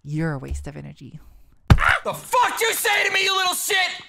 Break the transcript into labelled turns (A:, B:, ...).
A: You're a waste of energy.
B: The fuck you say to me, you little shit?